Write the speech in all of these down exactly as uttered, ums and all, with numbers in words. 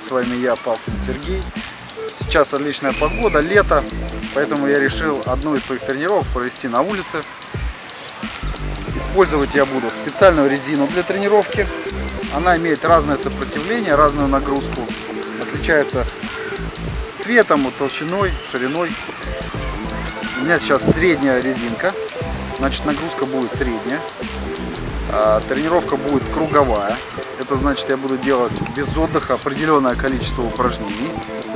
С вами я, Палкин Сергей. Сейчас отличная погода, лето, поэтому я решил одну из своих тренировок провести на улице. Использовать я буду специальную резину для тренировки. Она имеет разное сопротивление, разную нагрузку. Отличается цветом, толщиной, шириной. У меня сейчас средняя резинка, значит нагрузка будет средняя. А тренировка будет круговая. Это значит, я буду делать без отдыха определенное количество упражнений.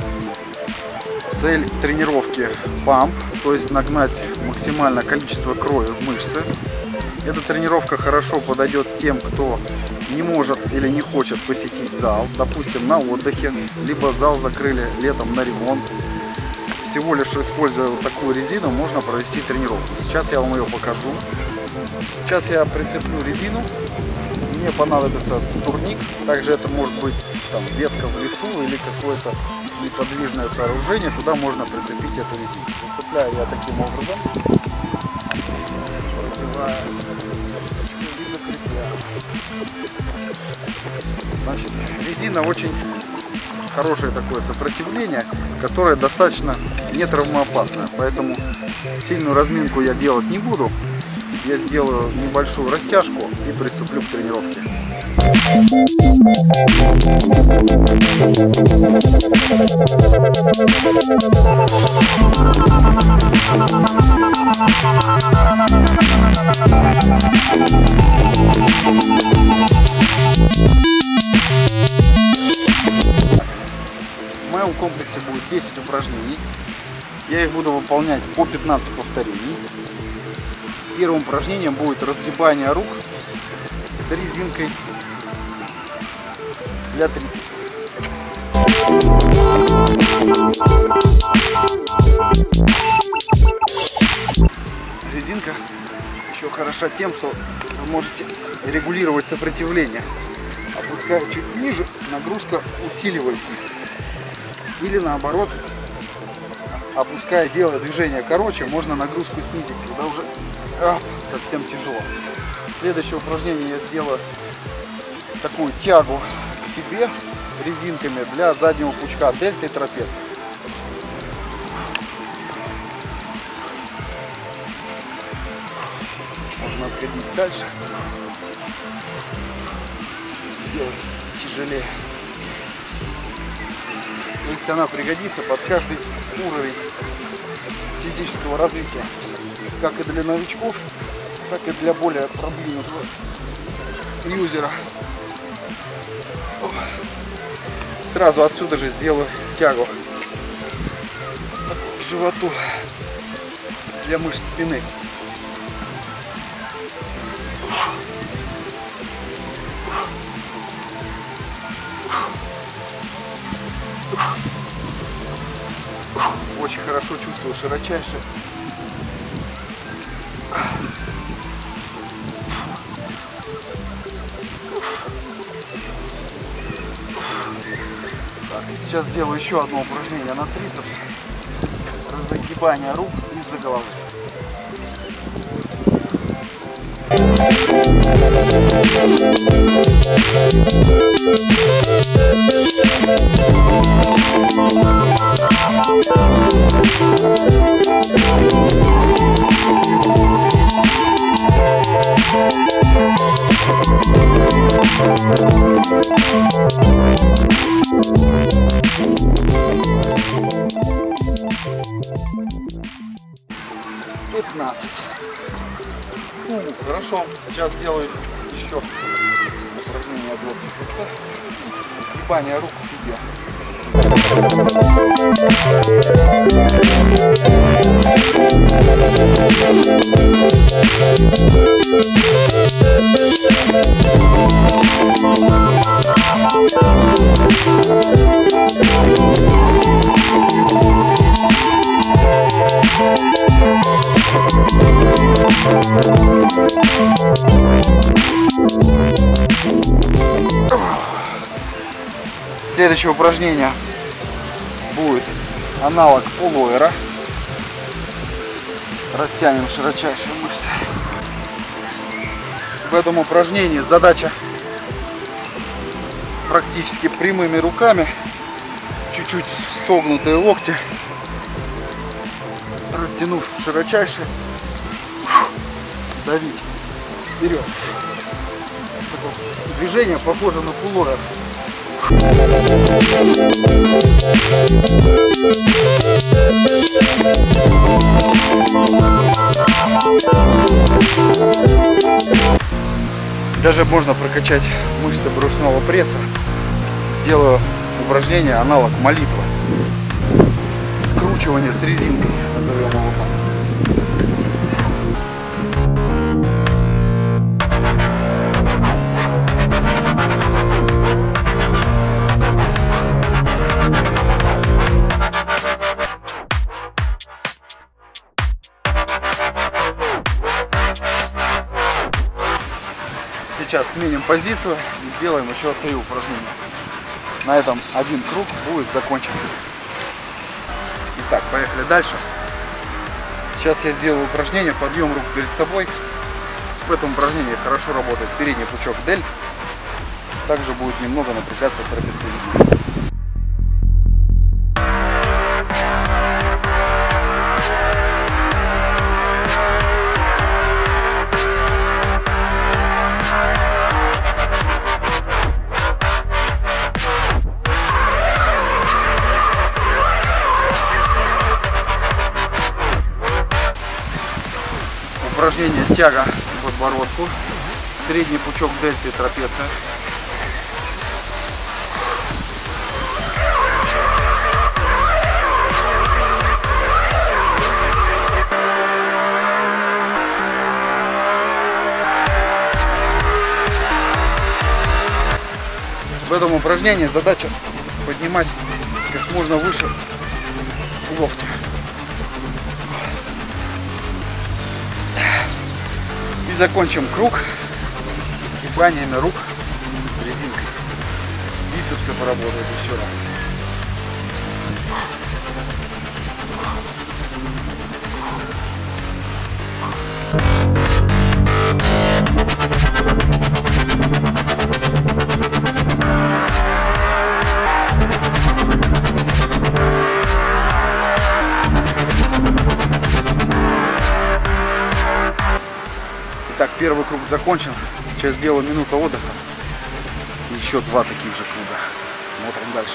Цель тренировки памп, то есть нагнать максимальное количество крови в мышцы. Эта тренировка хорошо подойдет тем, кто не может или не хочет посетить зал, допустим, на отдыхе, либо зал закрыли летом на ремонт. Всего лишь используя вот такую резину можно провести тренировку. Сейчас я вам ее покажу. Сейчас я прицеплю резину. Мне понадобится турник. Также это может быть там, ветка в лесу или какое-то неподвижное сооружение. Туда можно прицепить эту резину. Прицепляю я таким образом. Значит, резина очень хорошее такое сопротивление, которое достаточно не травмоопасное. Поэтому сильную разминку я делать не буду. Я сделаю небольшую растяжку и приступлю к тренировке. В моем комплексе будет десять упражнений. Я их буду выполнять по пятнадцать повторений. Первым упражнением будет разгибание рук с резинкой для трицепсов. Резинка еще хороша тем, что вы можете регулировать сопротивление. Опуская чуть ниже, нагрузка усиливается. Или наоборот, опуская, делая движение короче, можно нагрузку снизить, когда уже а, совсем тяжело. Следующее упражнение я сделаю такую тягу к себе резинками для заднего пучка, дельты и трапеции. Можно отходить дальше, делать тяжелее. То есть она пригодится под каждый уровень физического развития, как и для новичков, так и для более продвинутого юзера. Сразу отсюда же сделаю тягу к животу для мышц спины. Очень хорошо чувствую широчайшее. Так, сейчас сделаю еще одно упражнение на трицепс. Разогибание рук из-за головы. пятнадцать. Фу, хорошо. Сейчас сделаю еще упражнение для трицепса. Сгибание рук к себе. Следующее упражнение будет аналог пуловера. Растянем широчайшие мышцы. В этом упражнении задача практически прямыми руками чуть-чуть согнутые локти, растянув широчайше, давить вперед. Движение похоже на пуловер. Даже можно прокачать мышцы брюшного пресса. Сделаю упражнение аналог молитвы. Скручивание с резинкой, назовем его так. Сейчас сменим позицию и сделаем еще три упражнения. На этом один круг будет закончен. Итак, поехали дальше. Сейчас я сделаю упражнение подъем рук перед собой. В этом упражнении хорошо работает передний пучок дельт. Также будет немного напрягаться трапециевидный. Упражнение тяга к подбородку, средний пучок дельты и трапеция. В этом упражнении задача поднимать как можно выше локти. И закончим круг сгибаниями рук с резинкой. Бицепсы поработают еще раз. Итак, первый круг закончен. Сейчас сделаю минуту отдыха. И еще два таких же круга. Смотрим дальше.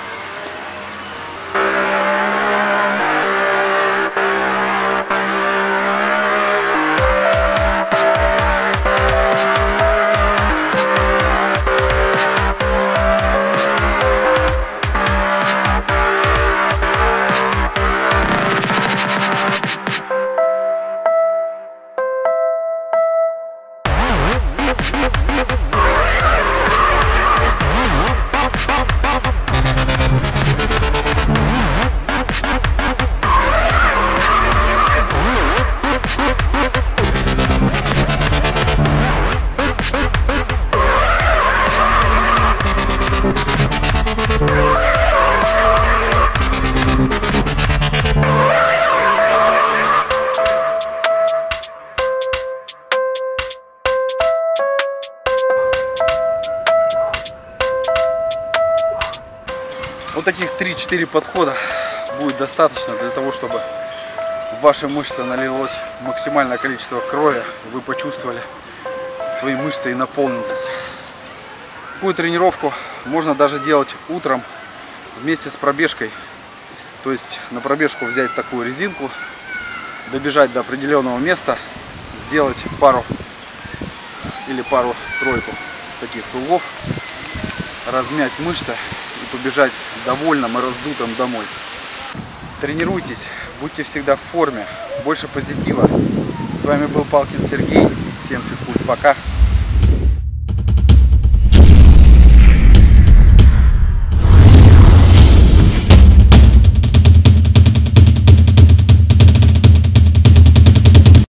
Вот таких три-четыре подхода будет достаточно для того, чтобы в ваши мышцы налилось максимальное количество крови, и вы почувствовали свои мышцы и наполненность. Такую тренировку можно даже делать утром вместе с пробежкой. То есть на пробежку взять такую резинку, добежать до определенного места, сделать пару или пару-тройку таких кругов, размять мышцы и побежать довольным и раздутым домой. Тренируйтесь, будьте всегда в форме, больше позитива. С вами был Палкин Сергей. Всем физкульт, пока.